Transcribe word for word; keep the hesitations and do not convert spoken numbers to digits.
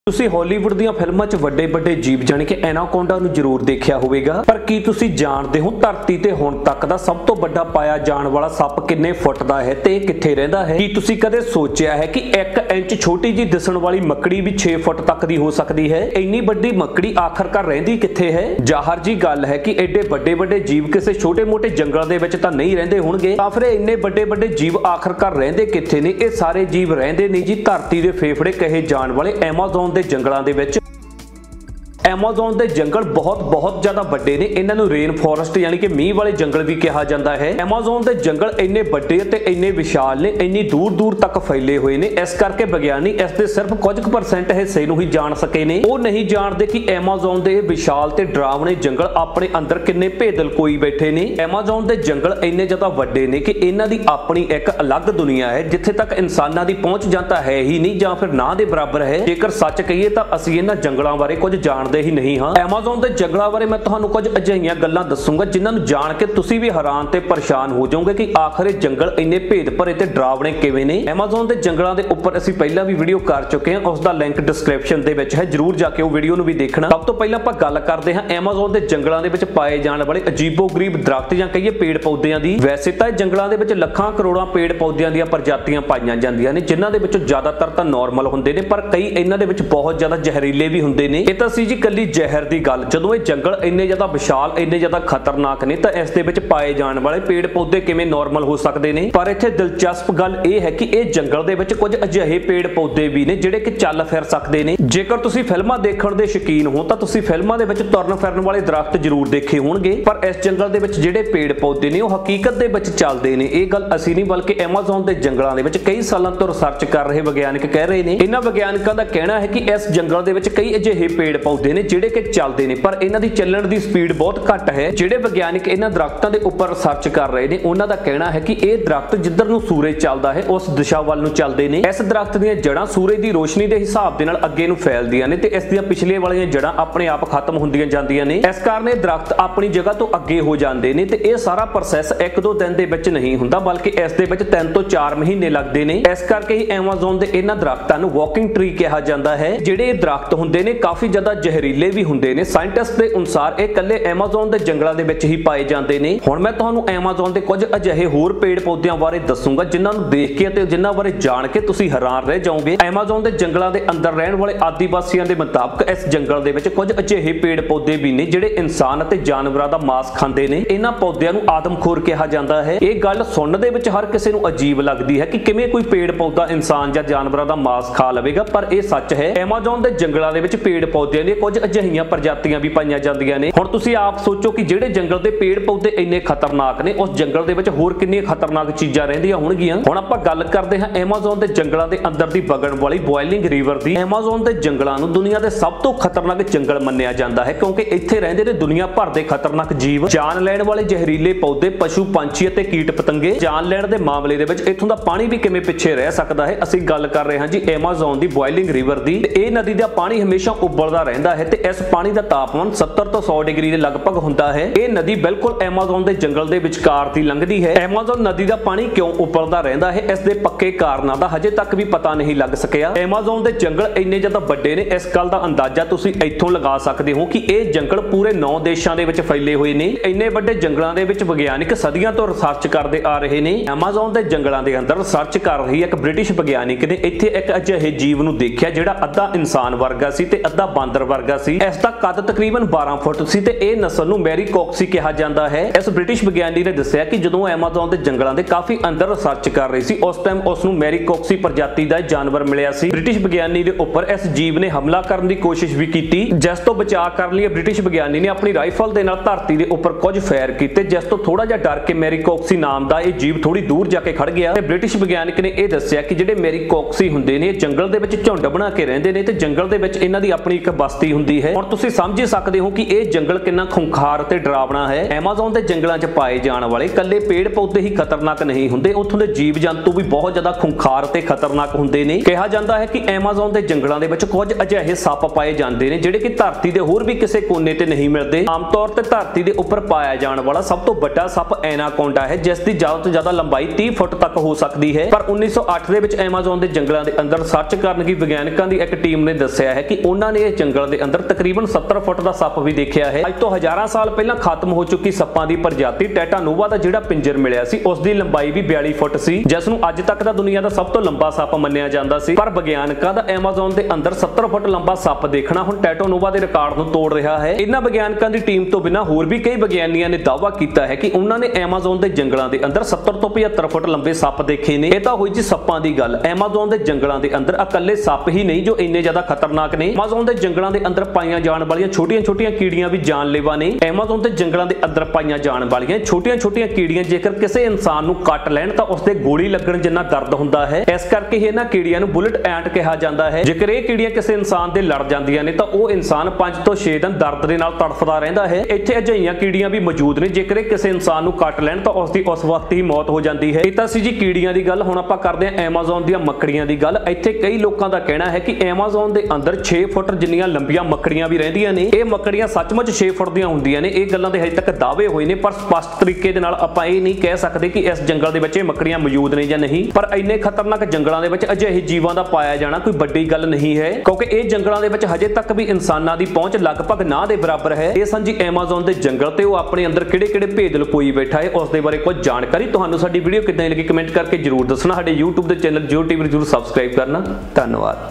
ਤੁਸੀਂ ਹਾਲੀਵੁੱਡ ਦੀਆਂ ਫਿਲਮਾਂ 'ਚ ਵੱਡੇ ਵੱਡੇ ਜੀਵ ਜਾਨੀ ਕਿ ਐਨਾਕੋਂਡਾ ਨੂੰ ਜ਼ਰੂਰ ਦੇਖਿਆ ਹੋਵੇਗਾ, ਪਰ ਕੀ ਤੁਸੀਂ ਜਾਣਦੇ ਹੋ ਧਰਤੀ ਤੇ ਹੁਣ ਤੱਕ ਦਾ ਸਭ ਤੋਂ ਵੱਡਾ ਪਾਇਆ ਜਾਣ ਵਾਲਾ ਸੱਪ ਕਿੰਨੇ ਫੁੱਟ ਦਾ ਹੈ ਤੇ ਕਿੱਥੇ ਰਹਿੰਦਾ ਹੈ? ਕੀ ਤੁਸੀਂ ਕਦੇ ਸੋਚਿਆ ਹੈ ਕਿ ਇੱਕ ਇੰਚ ਛੋਟੀ ਜੀ ਦਿਸਣ ਵਾਲੀ ਮੱਕੜੀ ਵੀ ਛੇ ਫੁੱਟ ਤੱਕ ਦੀ ਹੋ ਸਕਦੀ ਹੈ? ਇੰਨੀ ਵੱਡੀ ਮੱਕੜੀ ਆਖਰਕਾਰ ਰਹਿੰਦੀ ਕਿੱਥੇ ਹੈ? ਜ਼ਾਹਰ ਜੀ ਗੱਲ ਹੈ ਕਿ ਐਡੇ ਵੱਡੇ ਵੱਡੇ ਜੀਵ ਕਿਸੇ ਛੋਟੇ-ਮੋਟੇ ਜੰਗਲ ਦੇ ਵਿੱਚ ਤਾਂ ਨਹੀਂ ਰਹਿੰਦੇ ਹੋਣਗੇ, ਤਾਂ ਫਿਰ ਇੰਨੇ ਵੱਡੇ ਵੱਡੇ ਜੀਵ ਆਖਰਕਾਰ ਰਹਿੰਦੇ ਕਿੱਥੇ ਨੇ? ਇਹ ਸਾਰੇ ਜੀਵ ਰਹਿੰਦੇ ਨੇ ਜੀ ਧਰਤੀ ਦੇ ਫੇਫੜੇ ਕਹੇ ਜਾਣ ਵਾਲੇ ਐਮਾਜ਼ੋਨ ਦੇ ਜੰਗਲਾਂ ਦੇ ਵਿੱਚ। ਐਮਾਜ਼ੋਨ ਦੇ ਜੰਗਲ ਬਹੁਤ ਬਹੁਤ ਜ਼ਿਆਦਾ ਵੱਡੇ ਨੇ, ਇਹਨਾਂ ਨੂੰ ਰੇਨ ਫੋਰੈਸਟ ਯਾਨੀ ਕਿ ਮੀਂਹ ਵਾਲੇ ਜੰਗਲ ਵੀ ਕਿਹਾ ਜਾਂਦਾ ਹੈ। ਐਮਾਜ਼ੋਨ ਦੇ ਜੰਗਲ ਇੰਨੇ ਵੱਡੇ ਅਤੇ ਇੰਨੇ ਵਿਸ਼ਾਲ ਨੇ, ਇੰਨੀ ਦੂਰ ਦੂਰ ਤੱਕ ਫੈਲੇ ਹੋਏ ਨੇ, ਇਸ ਕਰਕੇ ਵਿਗਿਆਨੀ ਇਸ ਦੇ ਸਿਰਫ ਕੁਝ ਕੁ ਪਰਸੈਂਟ ਹਿੱਸੇ ਨੂੰ ਹੀ ਜਾਣ ਸਕੇ ਨੇ। ਉਹ ਨਹੀਂ ਜਾਣਦੇ ਕਿ ਐਮਾਜ਼ੋਨ ਦੇ ਵਿਸ਼ਾਲ ਤੇ ਡਰਾਵਣੇ ਜੰਗਲ ਆਪਣੇ ਅੰਦਰ ਕਿੰਨੇ ਭੇਦ ਲੁਕੋਈ ਬੈਠੇ ਨੇ। ਐਮਾਜ਼ੋਨ ਦੇ ਜੰਗਲ ਇੰਨੇ ਜ਼ਿਆਦਾ ਵੱਡੇ ਨੇ ਕਿ ਇਹਨਾਂ ਦੀ ਆਪਣੀ ਇੱਕ ਅਲੱਗ ਦੁਨੀਆ ਹੈ, ਜਿੱਥੇ ਤੱਕ ਇਨਸਾਨਾਂ ਦੀ ਪਹੁੰਚ ਜਾਂ ਤਾਂ ਹੈ ਹੀ ਨਹੀਂ ਜਾਂ ਫਿਰ ਨਾ ਦੇ ਬਰਾਬਰ ਹੈ। ਜੇਕਰ ਸੱਚ ਕਹੀਏ ਤਾਂ ਅਸੀਂ ਇਹਨਾਂ ਜੰਗਲਾਂ ਬਾਰੇ ਕੁਝ ਜਾਣਦੇ ਹੀ ਨਹੀਂ ਹਾਂ। ਐਮਾਜ਼ੋਨ ਦੇ ਜੰਗਲਾਂ ਬਾਰੇ ਮੈਂ ਤੁਹਾਨੂੰ ਕੁਝ ਅਜਿਹੀਆਂ ਗੱਲਾਂ ਦੱਸੂਗਾ ਜਿਨ੍ਹਾਂ ਨੂੰ ਜਾਣ ਕੇ ਤੁਸੀਂ ਵੀ ਹੈਰਾਨ ਤੇ ਪਰੇਸ਼ਾਨ ਹੋ ਜਾਓਗੇ ਕਿ ਆਖਰ ਇਹ ਜੰਗਲ ਇੰਨੇ ਭੇਦ ਭਰੇ ਤੇ ਡਰਾਵਣੇ ਕਿਵੇਂ ਨੇ। ਐਮਾਜ਼ੋਨ ਦੇ ਜੰਗਲਾਂ ਦੇ ਉੱਪਰ ਅਸੀਂ ਪਹਿਲਾਂ ਵੀ ਵੀਡੀਓ ਕਰ ਚੁੱਕੇ ਹਾਂ, ਉਸ ਦਾ ਲਿੰਕ ਡਿਸਕ੍ਰਿਪਸ਼ਨ ਦੇ ਵਿੱਚ ਹੈ, ਜਰੂਰ ਜਾ ਕੇ ਉਹ ਵੀਡੀਓ ਨੂੰ ਵੀ ਦੇਖਣਾ। ਸਭ ਤੋਂ ਪਹਿਲਾਂ ਆਪਾਂ ਗੱਲ ਕਰਦੇ ਹਾਂ ਐਮਾਜ਼ੋਨ ਦੇ ਜੰਗਲਾਂ ਦੇ ਵਿੱਚ ਪਾਏ ਜਾਣ ਵਾਲੇ ਅਜੀਬੋ-ਗਰੀਬ ਦਰਖਤ ਜਾਂ ਕਹੀਏ ਪੇੜ ਪੌਦਿਆਂ ਦੀ। ਵੈਸੇ ਤਾਂ ਇਹ ਜੰਗਲਾਂ ਦੇ ਵਿੱਚ ਲੱਖਾਂ ਕਰੋੜਾਂ ਪੇੜ ਪੌਦਿਆਂ ਦੀਆਂ ਪ੍ਰਜਾਤੀਆਂ ਪਾਈਆਂ ਜਾਂਦੀਆਂ ਨੇ, ਜਿਨ੍ਹਾਂ ਦੇ ਵਿੱਚੋਂ ਜ਼ਿਆਦਾਤਰ ਤਾਂ ਨਾਰਮਲ ਹੁੰਦੇ ਨੇ, ਪਰ ਕਈ ਇਹਨਾਂ ਦੇ ਵਿੱਚ ਬਹੁਤ ਜ਼ਿਆਦਾ ਜ਼ਹਿਰੀਲੇ ਵੀ ਹੁੰਦੇ ਨੇ। ਇਹ ਤਾਂ ਸੀ ਜੀ ਕੱਲੀ ਜ਼ਹਿਰ ਦੀ ਗੱਲ। ਜਦੋਂ ਇਹ ਜੰਗਲ ਇੰਨੇ ਜ਼ਿਆਦਾ ਵਿਸ਼ਾਲ ਇੰਨੇ ਜ਼ਿਆਦਾ ਖਤਰਨਾਕ ਨੇ ਤਾਂ ਇਸ ਦੇ ਵਿੱਚ ਪਾਏ ਜਾਣ ਵਾਲੇ ਪੇੜ ਪੌਦੇ ਕਿਵੇਂ ਨਾਰਮਲ ਹੋ ਸਕਦੇ ਨੇ? ਪਰ ਇੱਥੇ ਦਿਲਚਸਪ ਗੱਲ ਇਹ ਹੈ ਕਿ ਇਹ ਜੰਗਲ ਦੇ ਵਿੱਚ ਕੁਝ ਅਜਿਹੇ ਪੇੜ ਪੌਦੇ ਵੀ ਨੇ ਜਿਹੜੇ ਕਿ ਚੱਲ ਫਿਰ ਸਕਦੇ ਨੇ। ਜੇਕਰ ਤੁਸੀਂ ਫਿਲਮਾਂ ਦੇਖਣ ਦੇ ਸ਼ੌਕੀਨ ਹੋ ਤਾਂ ਤੁਸੀਂ ਫਿਲਮਾਂ ਦੇ ਵਿੱਚ ਤੁਰਨ ਫਿਰਨ ਵਾਲੇ ਦਰਖਤ ਜ਼ਰੂਰ ਦੇਖੇ ਹੋਣਗੇ, ਪਰ ਇਸ ਜੰਗਲ ਦੇ ਵਿੱਚ ਜਿਹੜੇ ਪੇੜ ਪੌਦੇ ਨੇ ਉਹ ਹਕੀਕਤ ਦੇ ਵਿੱਚ ਚੱਲਦੇ ਨੇ। ਇਹ ਗੱਲ ਅਸੀਂ ਨਹੀਂ ਬਲਕਿ ਐਮਾਜ਼ੋਨ ਦੇ ਜੰਗਲਾਂ ਦੇ ਵਿੱਚ ਕਈ ਸਾਲਾਂ ਤੋਂ ਰਿਸਰਚ ਕਰ ਰਹੇ ਵਿਗਿਆਨਕ ਕਹਿ ਰਹੇ ਨੇ। ਇਹਨਾਂ ਵਿਗਿਆਨਕਾਂ ਦਾ ਕਹਿਣਾ ਹੈ ਕਿ ਇਸ ਜੰਗਲ ਦੇ ਵਿੱਚ ਕਈ ਅਜਿਹੇ ਪੇੜ ਪੌਦੇ ਨੇ ਜਿਹੜੇ ਕਿ ਚੱਲਦੇ ਨੇ, ਪਰ ਇਹਨਾਂ ਦੀ ਚੱਲਣ ਦੀ ਸਪੀਡ ਬਹੁਤ ਘੱਟ ਹੈ। ਜਿਹੜੇ ਵਿਗਿਆਨਕ ਇਹਨਾਂ ਦਰਖਤਾਂ ਦੇ ਉੱਪਰ ਰਿਸਰਚ ਕਰ ਰਹੇ ਨੇ ਉਹਨਾਂ ਦਾ ਕਹਿਣਾ ਹੈ ਕਿ ਇਹ ਦਰਖਤ ਜਿੱਧਰ ਨੂੰ ਸੂਰਜ ਚੱਲਦਾ ਹੈ ਉਸ ਦਿਸ਼ਾ ਵੱਲ ਨੂੰ ਚੱਲਦੇ ਨੇ। ਇਸ ਦਰਖਤ ਦੀਆਂ ਜੜ੍ਹਾਂ ਸੂਰਜ ਦੀ ਰੋਸ਼ਨੀ ਦੇ ਹਿਸਾਬ ਦੇ ਨਾਲ ਅੱਗੇ ਨੂੰ ਫੈਲਦੀਆਂ ਨੇ ਤੇ ਇਸ ਦੀਆਂ ਪਿਛਲੇ ਵਾਲੀਆਂ ਜੜ੍ਹਾਂ ਆਪਣੇ ਆਪ ਖਤਮ ਹੁੰਦੀਆਂ ਜਾਂਦੀਆਂ ਨੇ। ਇਸ ਕਾਰਨ ਇਹ ਦਰਖਤ ਆਪਣੀ ਜਗ੍ਹਾ ਤੋਂ ਅੱਗੇ ਹੋ ਜਾਂਦੇ ਨੇ ਤੇ ਇਹ ਸਾਰਾ ਪ੍ਰੋਸੈਸ ਇੱਕ ਦੋ ਦਿਨ ਦੇ ਵਿੱਚ ਨਹੀਂ ਹੁੰਦਾ, ਬਲਕਿ ਇਸ ਦੇ ਵਿੱਚ ਤਿੰਨ ਤੋਂ ਚਾਰ ਮਹੀਨੇ ਲੱਗਦੇ ਨੇ। ਇਸ ਕਰਕੇ ਹੀ ਐਮਾਜ਼ੋਨ ਦੇ ਇਹਨਾਂ ਦਰਖਤਾਂ ਨੂੰ ਵਾਕਿੰਗ ਟਰੀ ਕਿਹਾ ਜਾਂਦਾ ਹੈ। ਜਿਹੜੇ ਇਹ ਦਰਖਤ ਹੁੰਦੇ ਨੇ ਕਾਫੀ ਜ਼ਿਆਦਾ ਜ਼ਹਿਰੀਲੇ ਵੀ ਹੁੰਦੇ ਨੇ। ਸਾਇੰਟਿਸਟ ਦੇ ਅਨੁਸਾਰ ਇਹ ਕੱਲੇ ਐਮਾਜ਼ੋਨ ਦੇ ਜੰਗਲਾਂ ਦੇ ਵਿੱਚ ਹੀ ਪਾਏ ਜਾਂਦੇ ਨੇ। ਹੁਣ ਮੈਂ ਤੁਹਾਨੂੰ ਐਮਾਜ਼ੋਨ ਦੇ ਕੁਝ ਅਜਿਹੇ ਹੋਰ ਪੇੜ ਪੌਦਿਆਂ ਬਾਰੇ ਦੱਸੂਗਾ ਜਿਨ੍ਹਾਂ ਨੂੰ ਦੇਖ ਕੇ ਅਤੇ ਜਿਨ੍ਹਾਂ ਬਾਰੇ ਜਾਣ ਕੇ ਤੁਸੀਂ ਹੈਰਾਨ ਰਹਿ ਜਾਓਗੇ। ਐਮਾਜ਼ੋਨ ਦੇ ਜੰਗਲਾਂ ਦੇ ਅੰਦਰ ਰਹਿਣ ਵਾਲੇ ਆਦੀਵਾਸੀਆਂ ਦੇ ਮੁਤਾਬਕ ਇਸ ਜੰਗਲ ਦੇ ਵਿੱਚ ਕੁਝ ਅਜਿਹੇ ਪੇੜ ਪੌਦੇ ਵੀ ਨੇ ਜਿਹੜੇ ਇਨਸਾਨ ਅਤੇ ਜਾਨਵਰਾਂ ਦਾ ਮਾਸ ਖਾਂਦੇ ਨੇ। ਇਹਨਾਂ ਪੌਦਿਆਂ ਨੂੰ ਆਦਮਖੋਰ ਕਿਹਾ ਜਾਂਦਾ ਹੈ। ਇਹ ਗੱਲ ਸੁਣਨ ਦੇ ਵਿੱਚ ਹਰ ਕਿਸੇ ਨੂੰ ਅਜੀਬ ਲੱਗਦੀ ਹੈ ਕਿ ਕਿਵੇਂ ਕੋਈ ਪੇੜ ਪੌਦਾ ਇਨਸਾਨ ਜਾਂ ਜਾਨਵਰਾਂ ਦਾ ਮਾਸ ਖਾ ਲਵੇਗਾ, ਪਰ ਇਹ ਸੱਚ ਹੈ। ਐਮਾਜ਼ੋਨ ਦੇ ਜੰਗਲਾਂ ਦੇ ਵਿੱਚ ਪੇੜ ਪੌਦਿਆਂ ਦੀਆਂ ਕੁਝ ਅਜਿਹੀਆਂ ਪ੍ਰਜਾਤੀਆਂ ਵੀ ਪਾਈਆਂ ਜਾਂਦੀਆਂ ਨੇ। ਹੁਣ ਤੁਸੀਂ ਆਪ ਸੋਚੋ ਕਿ ਜਿਹੜੇ ਜੰਗਲ ਦੇ ਪੇੜ ਪੌਦੇ ਇੰਨੇ ਖਤਰਨਾਕ ਨੇ, ਉਸ ਜੰਗਲ ਦੇ ਵਿੱਚ ਹੋਰ ਕਿੰਨੀਆਂ ਖਤਰਨਾਕ ਚੀਜ਼ਾਂ ਰਹਿੰਦੀਆਂ ਹੋਣਗੀਆਂ। ਹੁਣ ਆਪਾਂ ਗੱਲ ਕਰਦੇ ਹਾਂ ਐਮਾਜ਼ੋਨ ਦੇ ਜੰਗਲਾਂ ਦੇ ਅੰਦਰ ਦੀ ਵਗਣ ਵਾਲੀ ਬੋਇਲਿੰਗ ਰਿਵਰ ਦੀ। ਐਮਾਜ਼ੋਨ ਦੇ ਜੰਗਲਾਂ ਨੂੰ ਦੁਨੀਆ ਦੇ ਸਭ ਤੋਂ ਖਤਰਨਾਕ ਜੰਗਲ ਮੰਨਿਆ ਜਾਂਦਾ ਹੈ, ਕਿਉਂਕਿ ਇੱਥੇ ਰਹਿੰਦੇ ਨੇ ਦੁਨੀਆ ਭਰ ਦੇ ਖਤਰਨਾਕ ਜੀਵ, ਜਾਨ ਲੈਣ ਵਾਲੇ ਜ਼ਹਿਰੀਲੇ ਪੌਦੇ, ਪਸ਼ੂ ਪੰਛੀ ਅਤੇ ਕੀਟ ਪਤੰਗੇ। ਜਾਨ ਲੈਣ ਦੇ ਮਾਮਲੇ ਦੇ ਵਿੱਚ ਇੱਥੋਂ ਦਾ ਪਾਣੀ ਵੀ ਕਿਵੇਂ ਪਿੱਛੇ ਰਹਿ ਸਕਦਾ ਹੈ? ਅਸੀਂ ਗੱਲ ਕਰ ਰਹੇ ਹਾਂ ਜੀ ਐਮਾਜ਼ੋਨ ਦੀ ਬੋਇਲਿੰਗ ਰਿਵਰ ਦੀ। ਇਹ ਨਦੀ ਦਾ ਪਾਣੀ ਹਮੇਸ਼ਾ ਉਬਲਦਾ ਰਹਿੰਦਾ ਹੈ ਤੇ ਇਸ ਪਾਣੀ ਦਾ ਤਾਪਮਾਨ ਸੱਤਰ ਤੋਂ ਸੌ ਡਿਗਰੀ ਦੇ ਲਗਭਗ ਹੁੰਦਾ ਹੈ। ਇਹ ਨਦੀ ਬਿਲਕੁਲ ਐਮਾਜ਼ੋਨ ਦੇ ਜੰਗਲ ਦੇ ਵਿਚਕਾਰ ਦੀ ਲੰਘਦੀ ਹੈ। ਐਮਾਜ਼ੋਨ ਨਦੀ ਦਾ ਪਾਣੀ ਕਿਉਂ ਉਬਲਦਾ ਰਹਿੰਦਾ ਹੈ, ਇਸ ਦੇ ਪੱਕੇ ਕਾਰਨਾਂ ਦਾ ਹਜੇ ਤੱਕ ਵੀ ਪਤਾ ਨਹੀਂ ਲੱਗ ਸਕਿਆ। ਐਮਾਜ਼ੋਨ ਦੇ ਜੰਗਲ ਇੰਨੇ ਜ਼ਿਆਦਾ ਵੱਡੇ ਨੇ, ਇਸ ਗੱਲ ਦਾ ਅੰਦਾਜ਼ਾ ਤੁਸੀਂ ਇੱਥੋਂ ਲਗਾ ਸਕਦੇ ਹੋ ਕਿ ਇਹ ਜੰਗਲ ਪੂਰੇ ਨੌ ਦੇਸ਼ਾਂ ਦੇ ਵਿੱਚ ਫੈਲੇ ਹੋਏ ਨੇ। ਇੰਨੇ ਵੱਡੇ ਜੰਗਲਾਂ ਦੇ ਵਿੱਚ ਵਿਗਿਆਨਕ ਸਦੀਆਂ ਤੋਂ ਰਿਸਰਚ ਕਰਦੇ ਆ ਰਹੇ ਨੇ। ਐਮਾਜ਼ੋਨ ਦੇ ਜੰਗਲਾਂ ਦੇ ਅੰਦਰ ਰਿਸਰਚ ਕਰ ਰਹੀ ਇੱਕ ਬ੍ਰਿਟਿਸ਼ ਵਿਗਿਆਨਿਕ ਨੇ ਇੱਥੇ ਇੱਕ ਅਜਿਹੇ ਜੀਵ ਨੂੰ ਦੇਖਿਆ ਜਿਹੜਾ ਅੱਧਾ ਇਨਸਾਨ ਵਰਗਾ ਸੀ ਤੇ ਅੱਧਾ ਬਾਂਦਰ ਵਰਗਾ ਸੀ। ਇਸ ਦਾ ਕੱਦ ਤਕਰੀਬਨ ਬਾਰਾਂ ਫੁੱਟ ਸੀ ਤੇ ਇਹ ਨਸਲ ਨੂੰ ਮੈਰੀਕੌਕਸੀ ਕਿਹਾ ਜਾਂਦਾ ਹੈ। ਇਸ ਬ੍ਰਿਟਿਸ਼ ਵਿਗਿਆਨੀ ਨੇ ਦੱਸਿਆ ਕਿ ਜਦੋਂ ਐਮਾਜ਼ੋਨ ਦੇ ਜੰਗਲਾਂ ਦੇ ਕਾਫੀ ਅੰਦਰ ਰਿਸਰਚ ਕਰ ਰਹੀ ਸੀ, ਉਸ ਟਾਈਮ ਉਸ ਨੂੰ ਮੈਰੀਕੌਕਸੀ ਪ੍ਰਜਾਤੀ ਦਾ ਜਾਨਵਰ ਮਿਲਿਆ ਸੀ। ਬ੍ਰਿਟਿਸ਼ ਵਿਗਿਆਨੀ ਦੇ ਉੱਪਰ ਇਸ ਜੀਵ ਨੇ ਹਮਲਾ ਕਰਨ ਦੀ ਕੋਸ਼ਿਸ਼ ਵੀ ਕੀਤੀ, ਜਿਸ ਤੋਂ ਬਚਾਅ ਕਰਨ ਲਈ ਬ੍ਰਿਟਿਸ਼ ਵਿਗਿਆਨੀ ਨੇ ਆਪਣੀ ਰਾਈਫਲ ਦੇ ਨਾਲ ਧਰਤੀ ਦੇ ਉੱਪਰ ਕੁਝ ਫਾਇਰ ਕੀਤੇ, ਜਿਸ ਤੋਂ ਥੋੜਾ ਜਿਹਾ ਡਰ ਕੇ ਮੈਰੀਕੌਕਸੀ ਨਾਮ ਦਾ ਇਹ ਜੀਵ ਥੋੜੀ ਦੂਰ ਜਾ ਕੇ ਖੜ ਗਿਆ। ਤੇ ਬ੍ਰਿਟਿਸ਼ ਵਿਗਿਆਨਿਕ ਨੇ ਇਹ ਦੱਸਿਆ ਕਿ ਜਿਹੜੇ ਮੈਰੀਕੌਕਸੀ ਹੁੰਦੇ ਨੇ ਜੰਗਲ ਦੇ ਵਿੱਚ ਝੁੰਡ ਬਣਾ ਕੇ ਰਹਿੰਦੇ ਨੇ ਤੇ ਜੰਗਲ ਦੇ ਵਿੱਚ ਇਹਨਾਂ ਦੀ ਆਪਣੀ ਇੱਕ ਬਸਤੀ ਹੁੰਦੀ ਹੈ। ਹੁਣ ਤੁਸੀਂ ਸਮਝ ਹੀ ਸਕਦੇ ਹੋ ਕਿ ਇਹ ਜੰਗਲ ਕਿੰਨਾ ਖੁੰਖਾਰ ਤੇ ਡਰਾਵਣਾ ਹੈ। ਐਮਾਜ਼ਨ ਦੇ ਜੰਗਲਾਂ 'ਚ ਪਾਏ ਜਾਣ ਵਾਲੇ ਕੱਲੇ ਪੇੜ ਪੌਦੇ ਹੀ ਖਤਰਨਾਕ ਨਹੀਂ ਹੁੰਦੇ, ਉੱਥੋਂ ਦੇ ਜੀਵ ਜੰਤੂ ਵੀ ਬਹੁਤ ਜ਼ਿਆਦਾ ਖੁੰਖਾਰ ਤੇ ਖਤਰਨਾਕ ਹੁੰਦੇ ਨੇ। ਕਿਹਾ ਜਾਂਦਾ ਹੈ ਕਿ ਐਮਾਜ਼ਨ ਦੇ ਜੰਗਲਾਂ ਦੇ ਵਿੱਚ ਕੁਝ ਅਜਿਹੇ ਸੱਪ ਪਾਏ ਜਾਂਦੇ ਨੇ ਜਿਹੜੇ ਕਿ ਧਰਤੀ ਦੇ ਹੋਰ ਵੀ ਕਿਸੇ ਕੋਨੇ ਤੇ ਨਹੀਂ ਮਿਲਦੇ। ਆਮ ਤੌਰ ਤੇ ਧਰਤੀ ਦੇ ਉੱਪਰ ਪਾਇਆ ਜਾਣ ਵਾਲਾ ਸਭ ਤੋਂ ਵੱਡਾ ਸੱਪ ਐਨਾਕੋਂਡਾ ਹੈ, ਜਿਸ ਦੀ ਜ਼ਿਆਦਾ ਤੋਂ ਜ਼ਿਆਦਾ ਲੰਬਾਈ ਤੀਹ ਫੁੱਟ ਤੱਕ ਹੋ ਸਕਦੀ ਹੈ। ਪਰ ਉੱਨੀ ਸੌ ਅੱਠ ਦੇ ਵਿੱਚ ਐਮਾਜ਼ਨ ਦੇ ਜੰਗਲਾਂ ਦੇ ਅੰਦਰ ਸਰਚ ਕਰਨ ਗਈ ਵਿਗਿਆਨਕਾਂ ਦੀ ਇੱਕ ਟੀਮ ਨੇ ਦੱਸਿਆ ਹੈ ਕਿ ਉਹਨਾਂ ਨੇ ਇਹ ਜੰਗਲ ਦੇ ਅੰਦਰ ਤਕਰੀਬਨ ਸੱਤਰ ਫੁੱਟ ਦਾ ਸੱਪ ਵੀ ਦੇਖਿਆ ਹੈ। ਅੱਜ ਤੋਂ ਹਜ਼ਾਰਾਂ ਸਾਲ ਪਹਿਲਾਂ ਖਤਮ ਹੋ ਚੁੱਕੀ ਸੱਪਾਂ ਦੀ ਪ੍ਰਜਾਤੀ ਟੈਟਾਨੂਵਾ ਦਾ ਜਿਹੜਾ ਪਿੰਜਰ ਮਿਲਿਆ ਸੀ, ਉਸ ਦੀ ਲੰਬਾਈ ਵੀ ਬਿਆਲੀ ਫੁੱਟ ਸੀ, ਜਿਸ ਨੂੰ ਅੱਜ ਤੱਕ ਦਾ ਦੁਨੀਆ ਦਾ ਸਭ ਤੋਂ ਲੰਬਾ ਸੱਪ ਮੰਨਿਆ ਜਾਂਦਾ ਸੀ। ਪਰ ਵਿਗਿਆਨਕਾਂ ਦਾ ਐਮਾਜ਼ਨ ਦੇ ਅੰਦਰ ਸੱਤਰ ਫੁੱਟ ਲੰਬਾ ਸੱਪ ਦੇਖਣਾ ਹੁਣ ਟੈਟਾਨੂਵਾ ਦੇ ਰਿਕਾਰਡ ਨੂੰ ਤੋੜ ਰਿਹਾ ਹੈ। ਇਹਨਾਂ ਵਿਗਿਆਨਕਾਂ ਦੀ ਟੀਮ ਤੋਂ ਬਿਨਾਂ ਹੋਰ ਵੀ ਕਈ ਵਿਗਿਆਨੀਆਂ ਨੇ ਦਾਅਵਾ ਕੀਤਾ ਹੈ ਕਿ ਉਹਨਾਂ ਨੇ ਐਮਾਜ਼ਨ ਦੇ ਜੰਗਲਾਂ ਦੇ ਅੰਦਰ ਸੱਤਰ ਤੋਂ ਪਝੱਤਰ ਫੁੱਟ ਲੰਬੇ ਸੱਪ ਦੇਖੇ ਨੇ। ਇਹ ਤਾਂ ਹੋਈ ਜੀ ਸੱਪਾਂ ਦੀ ਗੱਲ। ਐਮਾਜ਼ਨ ਦੇ ਜੰਗਲਾਂ ਦੇ ਅੰਦਰ ਇਕੱਲੇ ਸੱਪ ਹੀ ਨਹੀਂ ਜੋ ਇੰਨੇ ਜ਼ਿਆਦਾ ਖਤਰਨਾਕ ਨੇ, ਐਮਾਜ਼ਨ ਦੇ ਜੰਗਲਾਂ ਦੇ ਅੰਦਰ ਪਾਈਆਂ ਜਾਣ ਵਾਲੀਆਂ ਛੋਟੀਆਂ-ਛੋਟੀਆਂ ਕੀੜੀਆਂ ਵੀ ਜਾਨਲੇਵਾ ਨੇ। ਐਮਾਜ਼ਨ ਦੇ ਜੰਗਲਾਂ ਦੇ ਅੰਦਰ ਪਾਈਆਂ ਜਾਣ ਵਾਲੀਆਂ ਛੋਟੀਆਂ-ਛੋਟੀਆਂ ਕੀੜੀਆਂ ਜੇਕਰ ਕਿਸੇ ਇਨਸਾਨ ਨੂੰ ਕੱਟ ਲੈਣ ਤਾਂ ਉਸਦੇ ਗੋਲੀ ਲੱਗਣ ਜਿੰਨਾ ਦਰਦ ਹੁੰਦਾ ਹੈ। ਇਸ ਕਰਕੇ ਹੀ ਇਹਨਾਂ ਕੀੜੀਆਂ ਨੂੰ ਬੁਲਟ ਐਂਟ ਕਿਹਾ ਜਾਂਦਾ ਹੈ। ਜੇਕਰ ਇਹ ਕੀੜੀਆਂ ਕਿਸੇ ਇਨਸਾਨ ਦੇ ਲੜ ਜਾਂਦੀਆਂ ਨੇ ਤਾਂ ਉਹ ਇਨਸਾਨ ਪੰਜ ਤੋਂ ਛੇ ਦਿਨ ਦਰਦ ਦੇ ਨਾਲ ਤੜਫਦਾ ਰਹਿੰਦਾ ਹੈ। ਇੱਥੇ ਅਜਿਹੀਆਂ ਕੀੜੀਆਂ ਵੀ ਮੌਜੂਦ ਨੇ, ਜੇਕਰ ਇਹ ਕਿਸੇ ਇਨਸਾਨ ਨੂੰ ਕੱਟ ਲੈਣ ਤਾਂ ਉਸਦੀ ਉਸ ਵਕਤ ਹੀ ਮੌਤ ਹੋ ਜਾਂਦੀ ਹੈ। ਇਹ ਤਾਂ ਸੀ ਜੀ ਕੀੜੀਆਂ ਦੀ ਗੱਲ। ਹੁਣ ਆਪਾਂ ਕਰਦੇ ਹਾਂ ਐਮਾਜ਼ਨ ਦੀਆਂ ਮੱਕੜੀਆਂ ਦੀ ਗੱਲ। ਇੱਥੇ ਕਈ ਲੋਕਾਂ ਦਾ ਕਹਿਣਾ ਹੈ ਕਿ ਐਮਾਜ਼ਨ ਦੇ ਅੰਦਰ ਛੇ ਫੁੱਟ ਜਿੰਨੀਆਂ ਲੰਬੀਆਂ ਮੱਕੜੀਆਂ ਵੀ ਰਹਿੰਦੀਆਂ ਨੇ। ਇਹ ਮੱਕੜੀਆਂ ਸੱਚਮੁੱਚ ਛੇ ਫੁੱਟ ਦੀਆਂ ਹੁੰਦੀਆਂ ਨੇ। ਇਹ ਗੱਲਾਂ ਦੇ ਹਜੇ ਤੱਕ ਦਾਅਵੇ ਹੋਏ ਨੇ, ਪਰ ਸਪਸ਼ਟ ਤਰੀਕੇ ਦੇ ਨਾਲ ਆਪਾਂ ਇਹ ਨਹੀਂ ਕਹਿ ਸਕਦੇ ਕਿ ਇਸ ਜੰਗਲ ਦੇ ਵਿੱਚ ਇਹ ਮੱਕੜੀਆਂ ਮੌਜੂਦ ਨੇ ਜਾਂ ਨਹੀਂ। ਪਰ ਇੰਨੇ ਖਤਰਨਾਕ ਜੰਗਲਾਂ ਦੇ ਵਿੱਚ ਅਜਿਹੇ ਜੀਵਾਂ ਦਾ ਪਾਇਆ ਜਾਣਾ ਕੋਈ ਵੱਡੀ ਗੱਲ ਨਹੀਂ ਹੈ, ਕਿਉਂਕਿ ਇਹ ਜੰਗਲਾਂ ਦੇ ਵਿੱਚ ਹਜੇ ਤੱਕ ਵੀ ਇਨਸਾਨਾਂ ਦੀ ਪਹੁੰਚ ਲਗਭਗ ਨਾ ਦੇ ਬਰਾਬਰ ਹੈ। ਇਹ ਸਨ ਜੀ ਐਮਾਜ਼ਨ ਦੇ ਜੰਗਲ ਤੇ ਉਹ ਆਪਣੇ ਅੰਦਰ ਕਿਹੜੇ-ਕਿਹੜੇ ਭੇਦ ਲੁਕੋਈ ਬੈਠਾ ਹੈ, ਉਸ ਦੇ ਬਾਰੇ ਕੁਝ ਜਾਣਕਾਰੀ। ਤੁਹਾਨੂੰ ਸਾਡੀ ਵੀਡੀਓ ਕਿੱਦਾਂ ਲੱਗੀ ਕਮੈਂਟ ਕਰਕੇ ਜਰੂਰ ਦੱਸਣਾ। ਸਾਡੇ YouTube ਦੇ ਚੈਨਲ ਜਿਓ ਟੀਵੀ ਜਰੂਰ ਸਬਸਕ੍ਰਾਈਬ ਕਰਨਾ। ਧੰਨਵਾਦ।